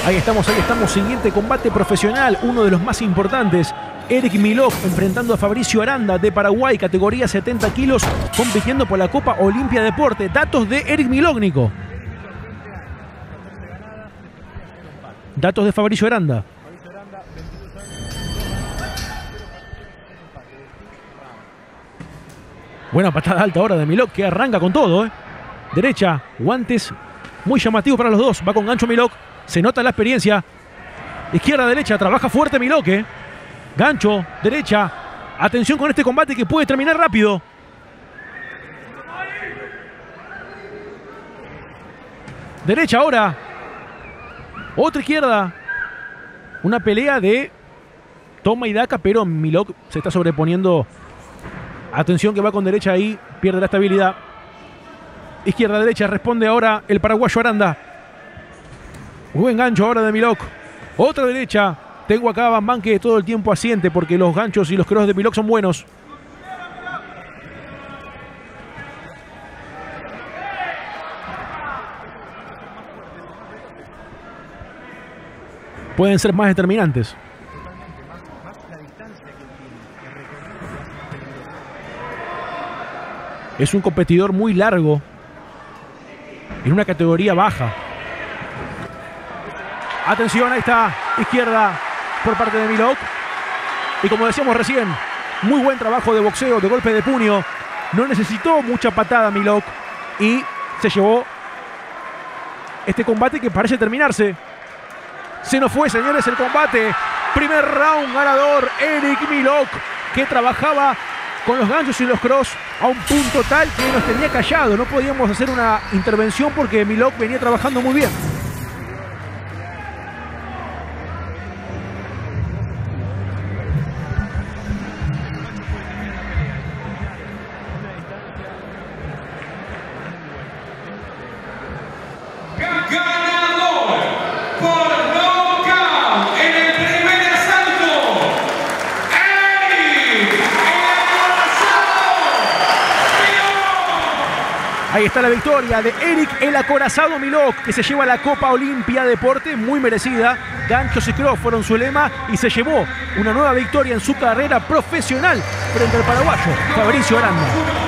Ahí estamos. Siguiente combate profesional, uno de los más importantes. Eric Milok enfrentando a Fabricio Aranda de Paraguay, categoría 70 kilos, compitiendo por la Copa Olimpia Deporte. Datos de Eric Milok, Nico. Datos de Fabricio Aranda. Buena patada alta ahora de Milok, que arranca con todo, ¿eh? Derecha, guantes muy llamativos para los dos. Va con gancho Milok. Se nota la experiencia. Izquierda, derecha, trabaja fuerte Milok, ¿eh? Gancho, derecha. Atención con este combate que puede terminar rápido. Derecha ahora. Otra izquierda. Una pelea de toma y daca, pero Milok se está sobreponiendo. Atención que va con derecha ahí. Pierde la estabilidad. Izquierda, derecha. Responde ahora el paraguayo Aranda. Buen gancho ahora de Milok. Otra derecha. Tengo acá a Bambán que todo el tiempo asiente porque los ganchos y los cross de Milok son buenos. Pueden ser más determinantes. Es un competidor muy largo en una categoría baja. Atención, ahí está, izquierda por parte de Milok. Y como decíamos recién, muy buen trabajo de boxeo, de golpe de puño. No necesitó mucha patada Milok y se llevó este combate que parece terminarse. Se nos fue, señores, el combate. Primer round ganador, Eric Milok, que trabajaba con los ganchos y los cross a un punto tal que nos tenía callado. No podíamos hacer una intervención porque Milok venía trabajando muy bien. Ahí está la victoria de Eric el Acorazado Milok, que se lleva la Copa Olimpia Deporte, muy merecida. Ganchos y cross fueron su lema y se llevó una nueva victoria en su carrera profesional frente al paraguayo Fabricio Aranda.